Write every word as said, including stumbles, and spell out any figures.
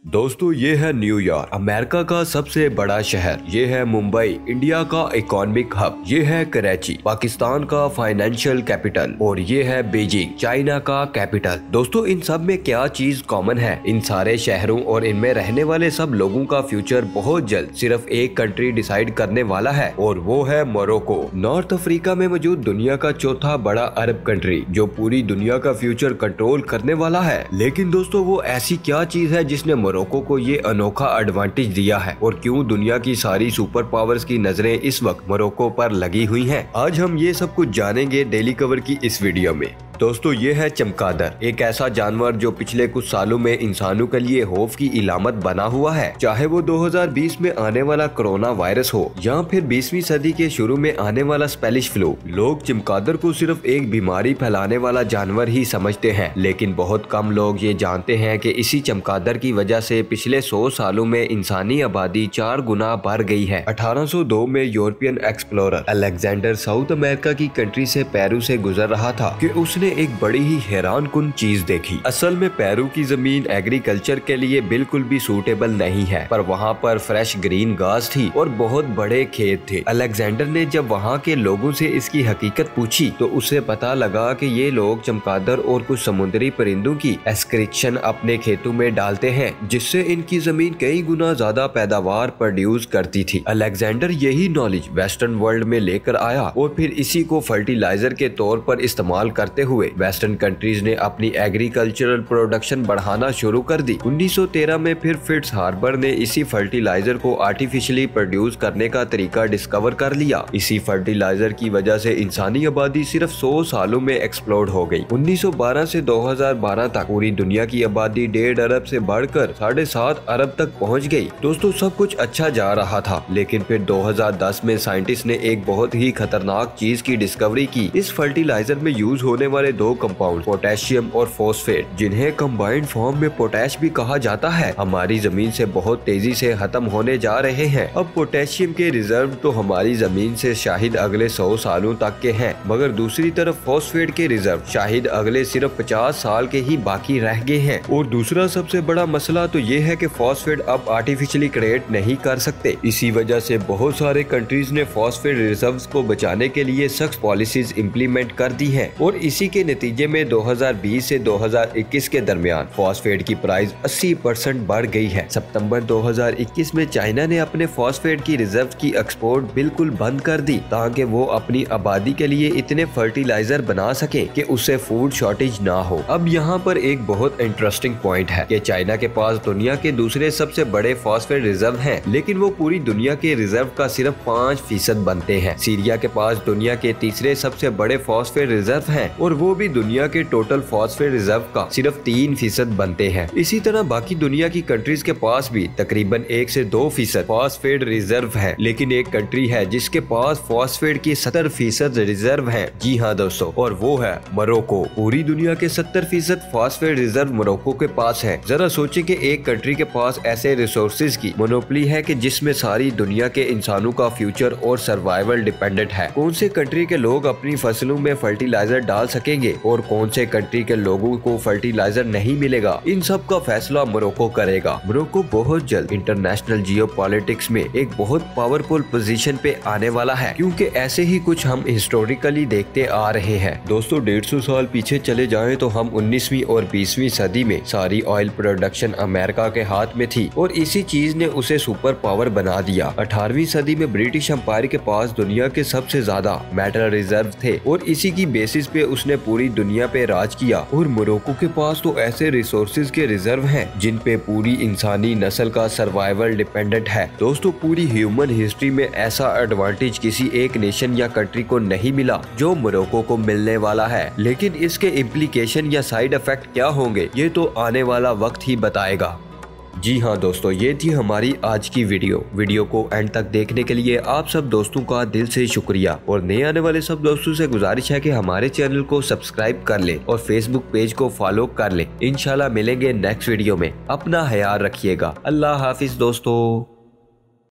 दोस्तों ये है न्यूयॉर्क, अमेरिका का सबसे बड़ा शहर। ये है मुंबई, इंडिया का इकोनॉमिक हब। ये है कराची, पाकिस्तान का फाइनेंशियल कैपिटल। और ये है बीजिंग, चाइना का कैपिटल। दोस्तों इन सब में क्या चीज कॉमन है? इन सारे शहरों और इनमें रहने वाले सब लोगों का फ्यूचर बहुत जल्द सिर्फ एक कंट्री डिसाइड करने वाला है, और वो है मोरक्को। नॉर्थ अफ्रीका में मौजूद दुनिया का चौथा बड़ा अरब कंट्री, जो पूरी दुनिया का फ्यूचर कंट्रोल करने वाला है। लेकिन दोस्तों वो ऐसी क्या चीज है जिसने मोरक्को को ये अनोखा एडवांटेज दिया है, और क्यों दुनिया की सारी सुपर पावर्स की नजरें इस वक्त मोरक्को पर लगी हुई हैं? आज हम ये सब कुछ जानेंगे डेली कवर की इस वीडियो में। दोस्तों ये है चमगादड़, एक ऐसा जानवर जो पिछले कुछ सालों में इंसानों के लिए खौफ की इलामत बना हुआ है। चाहे वो दो हज़ार बीस में आने वाला कोरोना वायरस हो या फिर बीसवीं सदी के शुरू में आने वाला स्पेनिश फ्लू, लोग चमगादड़ को सिर्फ एक बीमारी फैलाने वाला जानवर ही समझते हैं। लेकिन बहुत कम लोग ये जानते हैं कि इसी चमगादड़ की वजह से पिछले सौ सालों में इंसानी आबादी चार गुना बढ़ गई है। अठारह सौ दो में European explorer Alexander South America की कंट्री से पेरू से गुजर रहा था कि उसने एक बड़ी ही हैरान कुन चीज देखी। असल में पेरू की जमीन एग्रीकल्चर के लिए बिल्कुल भी सूटेबल नहीं है, पर वहाँ पर फ्रेश ग्रीन घास थी और बहुत बड़े खेत थे। अलेक्जेंडर ने जब वहाँ के लोगों से इसकी हकीकत पूछी तो उसे पता लगा कि ये लोग चमगादड़ और कुछ समुद्री परिंदों की एक्सक्रीशन अपने खेतों में डालते हैं, जिससे इनकी जमीन कई गुना ज्यादा पैदावार प्रोड्यूस करती थी। अलेक्जेंडर यही नॉलेज वेस्टर्न वर्ल्ड में लेकर आया और फिर इसी को फर्टिलाइजर के तौर पर इस्तेमाल करते हुए वेस्टर्न कंट्रीज ने अपनी एग्रीकल्चरल प्रोडक्शन बढ़ाना शुरू कर दी। उन्नीस सौ तेरह में फिर फिट्स हार्बर ने इसी फर्टिलाइजर को आर्टिफिशियली प्रोड्यूस करने का तरीका डिस्कवर कर लिया। इसी फर्टिलाइजर की वजह से इंसानी आबादी सिर्फ सौ सालों में एक्सप्लोड हो गई। उन्नीस सौ बारह से दो हज़ार बारह तक पूरी दुनिया की आबादी डेढ़ अरब से बढ़कर साढ़े सात अरब तक पहुँच गयी। दोस्तों सब कुछ अच्छा जा रहा था, लेकिन फिर दो हज़ार दस में साइंटिस्ट ने एक बहुत ही खतरनाक चीज की डिस्कवरी की। इस फर्टिलाइजर में यूज होने वाले दो कंपाउंड पोटेशियम और फॉस्फेट, जिन्हें कंबाइंड फॉर्म में पोटैश भी कहा जाता है, हमारी जमीन से बहुत तेजी से खत्म होने जा रहे हैं। अब पोटेशियम के रिजर्व तो हमारी जमीन से शायद अगले सौ सालों तक के हैं, मगर दूसरी तरफ फॉस्फेट के रिजर्व शायद अगले सिर्फ पचास साल के ही बाकी रह गए हैं। और दूसरा सबसे बड़ा मसला तो ये है कि फॉस्फेट अब आर्टिफिशियली क्रिएट नहीं कर सकते। इसी वजह से बहुत सारे कंट्रीज ने फॉस्फेट रिजर्व्स को बचाने के लिए सख्त पॉलिसीज इम्प्लीमेंट कर दी है, और इसी के नतीजे में दो हज़ार बीस से दो हज़ार इक्कीस के दरमियान फॉस्फेट की प्राइस अस्सी परसेंट बढ़ गई है। सितंबर दो हज़ार इक्कीस में चाइना ने अपने फॉस्फेट की रिजर्व की एक्सपोर्ट बिल्कुल बंद कर दी, ताकि वो अपनी आबादी के लिए इतने फर्टिलाइजर बना सके कि उससे फूड शॉर्टेज ना हो। अब यहाँ पर एक बहुत इंटरेस्टिंग पॉइंट है कि चाइना के पास दुनिया के दूसरे सबसे बड़े फॉस्फेट रिजर्व हैं, लेकिन वो पूरी दुनिया के रिजर्व का सिर्फ पाँच फीसद बनते हैं। सीरिया के पास दुनिया के तीसरे सबसे बड़े फॉस्फेट रिजर्व हैं, और वो भी दुनिया के टोटल फॉस्फेट रिजर्व का सिर्फ तीन फीसद बनते हैं। इसी तरह बाकी दुनिया की कंट्रीज के पास भी तकरीबन एक से दो फीसद फॉस्फेट रिजर्व है, लेकिन एक कंट्री है जिसके पास फॉस्फेट की सत्तर फीसद रिजर्व है। जी हाँ दोस्तों, और वो है मोरक्को। पूरी दुनिया के सत्तर फीसद फॉस्फेट रिजर्व मोरक्को के पास है। जरा सोचे कि एक कंट्री के पास ऐसे रिसोर्सेज की मोनोपोली है कि जिसमें सारी दुनिया के इंसानों का फ्यूचर और सर्वाइवल डिपेंडेंट है। कौन से कंट्री के लोग अपनी फसलों में फर्टिलाइजर डाल सकेंगे और कौन से कंट्री के लोगों को फर्टिलाइजर नहीं मिलेगा, इन सब का फैसला मोरक्को करेगा। मोरक्को बहुत जल्द इंटरनेशनल जियोपॉलिटिक्स में एक बहुत पावरफुल पोजीशन पे आने वाला है, क्योंकि ऐसे ही कुछ हम हिस्टोरिकली देखते आ रहे हैं। दोस्तों डेढ़ सौ साल पीछे चले जाएं तो हम उन्नीसवीं और बीसवीं सदी में सारी ऑयल प्रोडक्शन अमेरिका के हाथ में थी, और इसी चीज ने उसे सुपर पावर बना दिया। अठारहवीं सदी में ब्रिटिश एम्पायर के पास दुनिया के सबसे ज्यादा मेटल रिजर्व थे, और इसी की बेसिस पे उसने पूरी दुनिया पे राज किया। और मोरक्को के पास तो ऐसे रिसोर्सेज के रिजर्व हैं जिन पे पूरी इंसानी नस्ल का सर्वाइवल डिपेंडेंट है। दोस्तों पूरी ह्यूमन हिस्ट्री में ऐसा एडवांटेज किसी एक नेशन या कंट्री को नहीं मिला जो मोरक्को को मिलने वाला है। लेकिन इसके इम्प्लीकेशन या साइड इफेक्ट क्या होंगे, ये तो आने वाला वक्त ही बताएगा। जी हाँ दोस्तों, ये थी हमारी आज की वीडियो। वीडियो को एंड तक देखने के लिए आप सब दोस्तों का दिल से शुक्रिया, और नए आने वाले सब दोस्तों से गुजारिश है कि हमारे चैनल को सब्सक्राइब कर लें और फेसबुक पेज को फॉलो कर लें। इंशाल्लाह मिलेंगे नेक्स्ट वीडियो में। अपना ख्याल रखिएगा। अल्लाह हाफिज दोस्तों।